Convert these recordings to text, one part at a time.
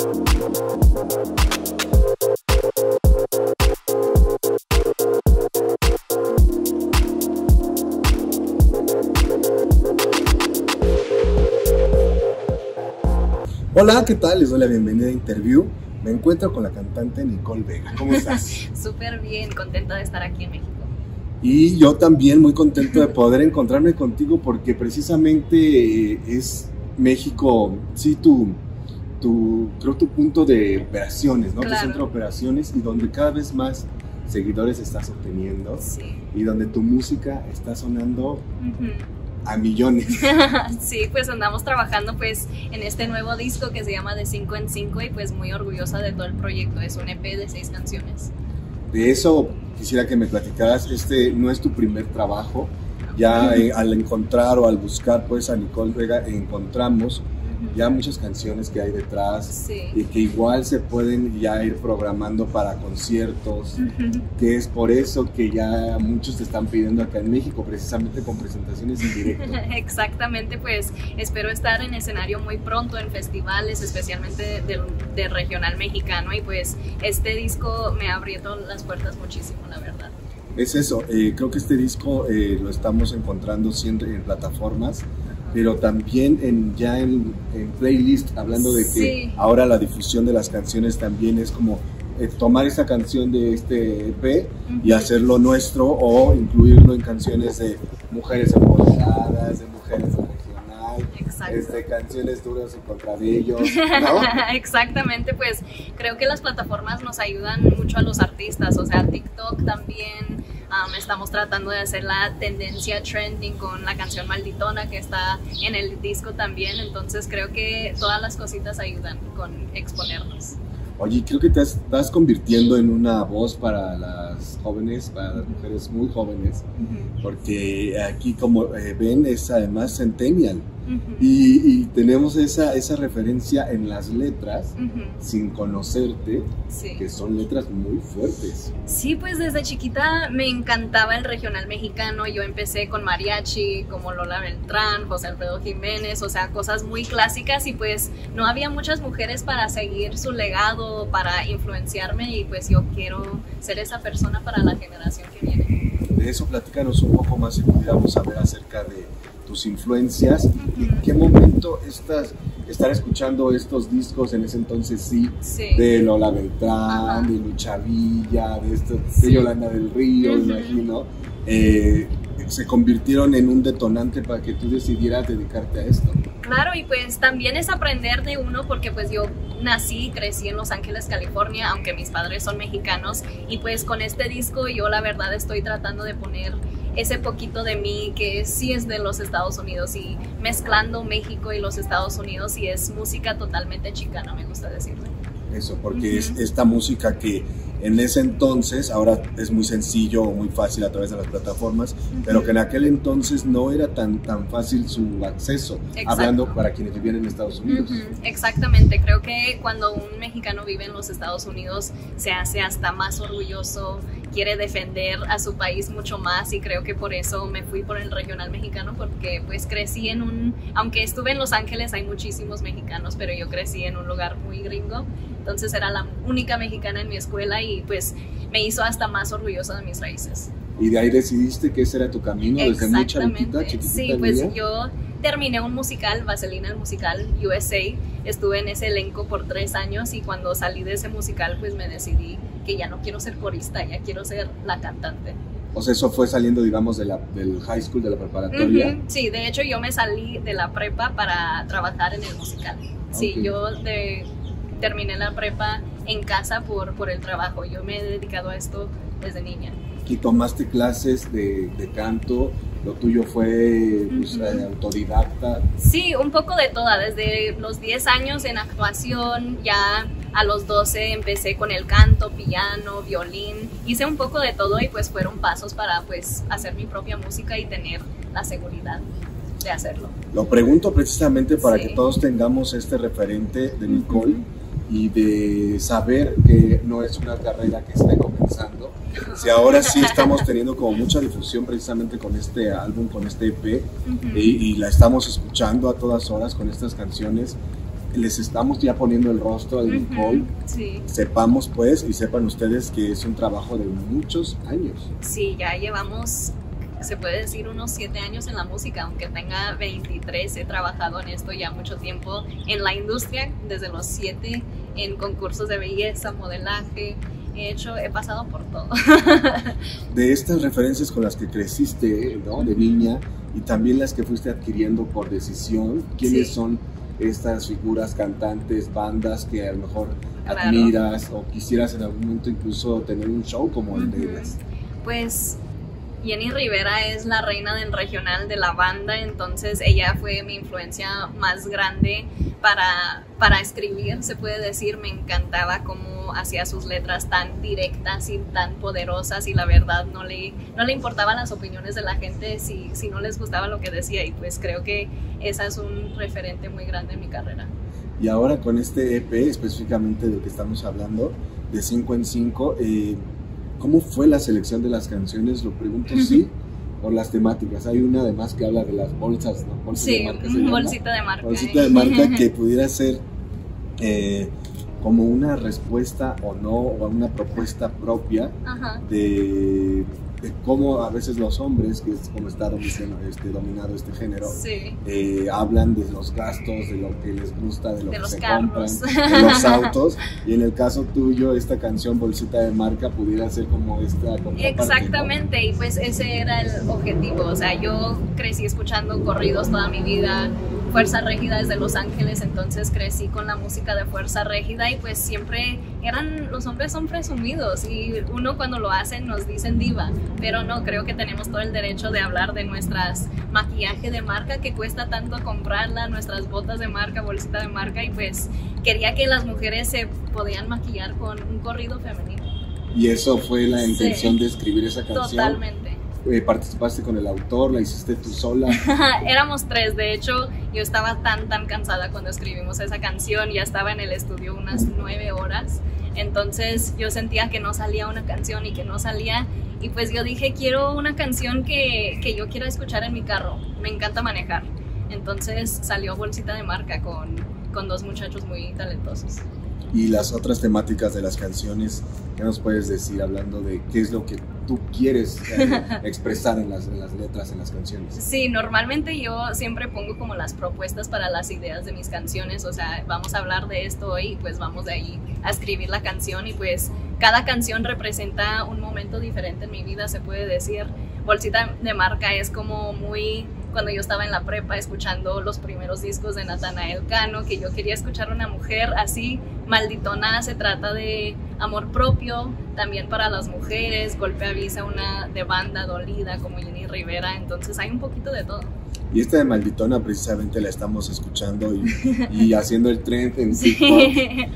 Hola, ¿qué tal? Les doy la bienvenida a Interview. Me encuentro con la cantante Nicole Vega. ¿Cómo estás? Súper bien, contenta de estar aquí en México. Y yo también muy contento de poder encontrarme contigo porque precisamente es México, sí, creo tu punto de operaciones, ¿no? Claro. Tu centro de operaciones y donde cada vez más seguidores estás obteniendo. Sí. Y donde tu música está sonando a millones. Sí, pues andamos trabajando pues en este nuevo disco que se llama De 5 en 5 y pues muy orgullosa de todo el proyecto. Es un EP de 6 canciones. De eso quisiera que me platicaras. Este no es tu primer trabajo. Ya al encontrar o al buscar pues a Nicole Vega encontramos ya muchas canciones que hay detrás, sí, y que igual se pueden ya ir programando para conciertos, que es por eso que ya muchos te están pidiendo acá en México, precisamente con presentaciones en directo. Exactamente, pues espero estar en escenario muy pronto en festivales, especialmente del regional mexicano, y pues este disco me abrió las puertas muchísimo, la verdad. Es eso, creo que este disco lo estamos encontrando siempre en plataformas, pero también ya en playlist, hablando de que sí, ahora la difusión de las canciones también es como tomar esta canción de este EP y hacerlo nuestro, o incluirlo en canciones de mujeres empoderadas, de mujeres del regional, canciones duras y contra ellos, ¿no? Exactamente, pues creo que las plataformas nos ayudan mucho a los artistas, o sea, TikTok también. Estamos tratando de hacer la tendencia trending con la canción Malditona que está en el disco también, entonces creo que todas las cositas ayudan con exponernos. Oye, creo que te estás convirtiendo en una voz para las jóvenes, para las mujeres muy jóvenes, porque aquí, como ven, es además centennial. Y tenemos esa referencia en las letras, sin conocerte, sí, que son letras muy fuertes. Sí, pues desde chiquita me encantaba el regional mexicano. Yo empecé con mariachi, como Lola Beltrán, José Alfredo Jiménez, o sea, cosas muy clásicas, y pues no había muchas mujeres para seguir su legado, para influenciarme, y pues yo quiero ser esa persona para la generación que viene. De eso platícanos un poco más, si pudiéramos saber acerca de tus influencias. ¿En qué momento estar escuchando estos discos en ese entonces, sí. De Lola Beltrán, de Lucha Villa, de Yolanda del Río, me imagino, se convirtieron en un detonante para que tú decidieras dedicarte a esto? Claro, y pues también es aprender de uno, porque pues yo nací y crecí en Los Ángeles, California, aunque mis padres son mexicanos, y pues con este disco yo la verdad estoy tratando de poner ese poquito de mí que sí es de los Estados Unidos, y mezclando México y los Estados Unidos, y es música totalmente chicana, me gusta decirlo. Eso, porque es esta música que en ese entonces, ahora es muy sencillo o muy fácil a través de las plataformas, pero que en aquel entonces no era tan fácil su acceso. Exacto. Hablando para quienes vivían en Estados Unidos. Exactamente, creo que cuando un mexicano vive en los Estados Unidos se hace hasta más orgulloso, quiere defender a su país mucho más, y creo que por eso me fui por el regional mexicano, porque pues crecí aunque estuve en Los Ángeles hay muchísimos mexicanos, pero yo crecí en un lugar muy gringo, entonces era la única mexicana en mi escuela, y pues me hizo hasta más orgullosa de mis raíces. ¿Y de ahí decidiste que ese era tu camino desde muy chiquitita? Sí, pues yo terminé un musical, Vaselina el musical, USA, estuve en ese elenco por 3 años, y cuando salí de ese musical pues me decidí que ya no quiero ser corista, ya quiero ser la cantante. O sea, eso fue saliendo, digamos, del high school, de la preparatoria. Sí, de hecho yo me salí de la prepa para trabajar en el musical. Sí, yo terminé la prepa en casa por el trabajo. Yo me he dedicado a esto desde niña. ¿Y tomaste clases de canto? ¿Lo tuyo fue pues, autodidacta? Sí, un poco de toda. Desde los 10 años en actuación, ya a los 12 empecé con el canto, piano, violín. Hice un poco de todo, y pues fueron pasos para pues hacer mi propia música y tener la seguridad de hacerlo. Lo pregunto precisamente para que todos tengamos este referente de Nicole, y de saber que no es una carrera que esté comenzando. Si ahora sí estamos teniendo como mucha difusión precisamente con este álbum, con este EP, y la estamos escuchando a todas horas con estas canciones, les estamos ya poniendo el rostro de Nicole. Sí. Sepamos pues y sepan ustedes que es un trabajo de muchos años. Sí, ya llevamos, se puede decir, unos 7 años en la música, aunque tenga 23, he trabajado en esto ya mucho tiempo, en la industria, desde los 7, en concursos de belleza, modelaje, he pasado por todo. De estas referencias con las que creciste, ¿no? De niña, y también las que fuiste adquiriendo por decisión, ¿quiénes son estas figuras, cantantes, bandas que a lo mejor admiras o quisieras en algún momento incluso tener un show como el de ellas? Pues Jenny Rivera es la reina del regional de la banda, entonces ella fue mi influencia más grande para escribir, se puede decir. Me encantaba cómo hacía sus letras tan directas y tan poderosas, y la verdad no le importaban las opiniones de la gente si no les gustaba lo que decía, y pues creo que esa es un referente muy grande en mi carrera. Y ahora con este EP, específicamente del que estamos hablando, de 5 en 5, ¿cómo fue la selección de las canciones? Lo pregunto por las temáticas. Hay una además que habla de las bolsas, ¿no? Bolsas de marca, bolsita de marca. Bolsita de marca, que pudiera ser como una respuesta o no, o una propuesta propia de cómo a veces los hombres, que es como está dominado este género, hablan de los gastos, de lo que les gusta, de lo que se compran, de los autos, y en el caso tuyo, esta canción Bolsita de Marca pudiera ser como esta contraparte. Exactamente, ¿no? Y pues ese era el objetivo. O sea, yo crecí escuchando corridos toda mi vida, Fuerza Régida desde Los Ángeles, entonces crecí con la música de Fuerza Régida, y pues siempre los hombres son presumidos, y uno cuando lo hacen nos dicen diva, pero no, creo que tenemos todo el derecho de hablar de nuestras maquillaje de marca que cuesta tanto comprarla, nuestras botas de marca, bolsita de marca, y pues quería que las mujeres se podían maquillar con un corrido femenino. Y eso fue la intención de escribir esa canción. Totalmente. ¿Participaste con el autor? ¿La hiciste tú sola? Éramos 3, de hecho yo estaba tan cansada cuando escribimos esa canción, ya estaba en el estudio unas 9 horas, entonces yo sentía que no salía una canción y que no salía, y pues yo dije, quiero una canción que yo quiera escuchar en mi carro, me encanta manejar, entonces salió Bolsita de Marca con 2 muchachos muy talentosos. Y las otras temáticas de las canciones, ¿qué nos puedes decir hablando de qué es lo que tú quieres expresar en las letras, en las canciones? Sí, normalmente yo siempre pongo como las propuestas para las ideas de mis canciones, o sea, vamos a hablar de esto hoy, pues vamos de ahí a escribir la canción, y pues cada canción representa un momento diferente en mi vida, se puede decir. Bolsita de Marca es como muy... Cuando yo estaba en la prepa escuchando los primeros discos de Natanael Cano, que yo quería escuchar una mujer así, Malditona se trata de amor propio, también para las mujeres, Golpe Avisa, una de banda dolida como Jenny Rivera, entonces hay un poquito de todo. Y esta de Malditona precisamente la estamos escuchando y haciendo el trend en TikTok,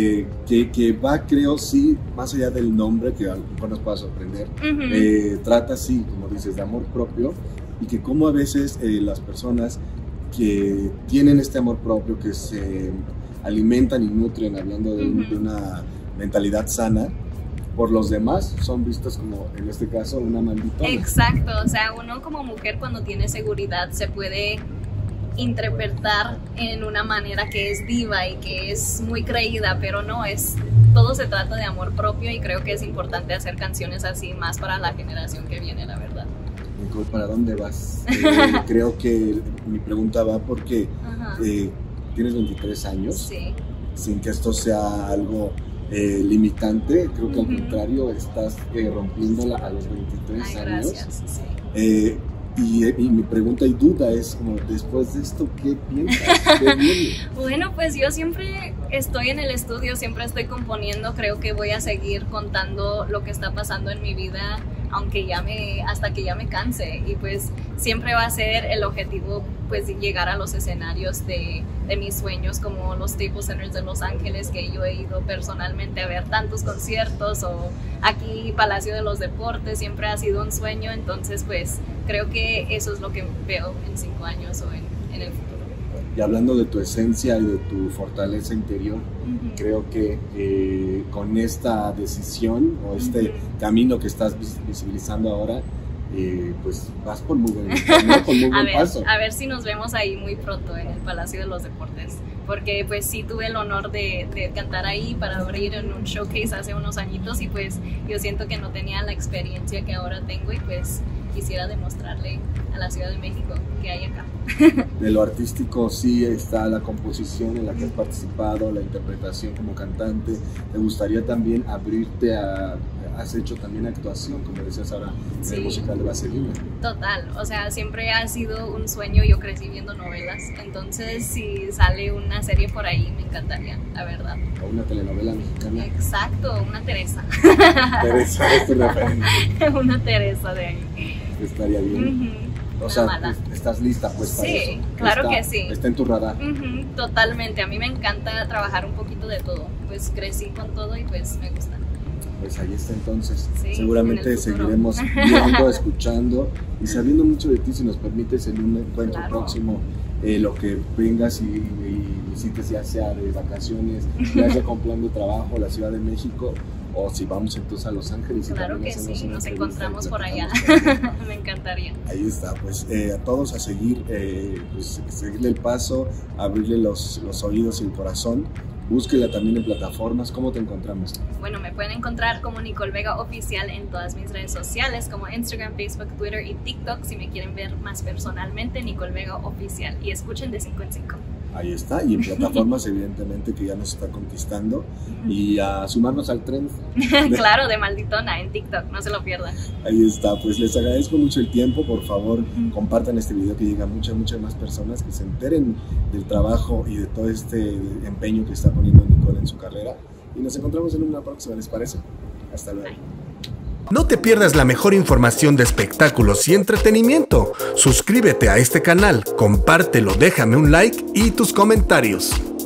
que va, creo, sí, más allá del nombre, que a lo mejor nos pueda sorprender, trata, sí, como dices, de amor propio, y que como a veces las personas que tienen este amor propio, que se alimentan y nutren, hablando de una mentalidad sana, por los demás son vistas como, en este caso, una malditona. Exacto, o sea, uno como mujer cuando tiene seguridad se puede interpretar en una manera que es diva y que es muy creída, pero no, todo se trata de amor propio, y creo que es importante hacer canciones así más para la generación que viene, la verdad. Nicole, ¿para dónde vas? Creo que mi pregunta va porque tienes 23 años, sin que esto sea algo limitante, creo que al contrario, estás rompiéndola a los 23 años. Gracias, y mi pregunta y duda es como, después de esto, ¿qué piensas? ¿Qué viene? Bueno, pues yo siempre estoy en el estudio, siempre estoy componiendo, creo que voy a seguir contando lo que está pasando en mi vida, hasta que ya me canse, y pues siempre va a ser el objetivo, pues llegar a los escenarios de mis sueños, como los Staples Centers de Los Ángeles, que yo he ido personalmente a ver tantos conciertos, o aquí Palacio de los Deportes, siempre ha sido un sueño, entonces pues creo que eso es lo que veo en 5 años o en el futuro. Y hablando de tu esencia y de tu fortaleza interior, creo que con esta decisión o este camino que estás visibilizando ahora, pues vas por muy buen paso. A ver si nos vemos ahí muy pronto en el Palacio de los Deportes. porque pues sí tuve el honor de cantar ahí para abrir en un showcase hace unos añitos y pues yo siento que no tenía la experiencia que ahora tengo y pues quisiera demostrarle a la Ciudad de México que hay acá. De lo artístico sí está la composición en la que has participado, la interpretación como cantante. ¿Te gustaría también abrirte has hecho también actuación, como decías ahora, en el musical de Vaselina? Total, o sea, siempre ha sido un sueño, yo crecí viendo novelas, entonces si sale una serie por ahí me encantaría, la verdad. O una telenovela mexicana. Exacto, una Teresa. Teresa es tu referente. Una Teresa de ahí. Estaría bien. O sea, ¿estás lista pues para eso? Sí, claro que sí. Está en tu radar. Totalmente, a mí me encanta trabajar un poquito de todo, pues crecí con todo y pues me gusta. Pues ahí está entonces, sí, seguramente seguiremos viendo, escuchando y sabiendo mucho de ti, si nos permites en un encuentro próximo, lo que vengas y visites, ya sea de vacaciones, ya sea con plan de trabajo, la Ciudad de México, o si vamos entonces a Los Ángeles. Claro que sí, nos encontramos por allá. Me encantaría. Ahí está, pues a todos a seguir, pues seguirle el paso, abrirle los oídos y el corazón. Búsquela también en plataformas. ¿Cómo te encontramos? Bueno, me pueden encontrar como Nicole Vega Oficial en todas mis redes sociales, como Instagram, Facebook, Twitter y TikTok. Si me quieren ver más personalmente, Nicole Vega Oficial. Y escuchen de 5 en 5. Ahí está, y en plataformas evidentemente que ya nos está conquistando, y a sumarnos al tren. Claro, de Malditona en TikTok, no se lo pierdan. Ahí está, pues les agradezco mucho el tiempo, por favor compartan este video, que llegue a muchas más personas, que se enteren del trabajo y de todo este empeño que está poniendo Nicole en su carrera, y nos encontramos en una próxima, ¿les parece? Hasta luego. Bye. No te pierdas la mejor información de espectáculos y entretenimiento. Suscríbete a este canal, compártelo, déjame un like y tus comentarios.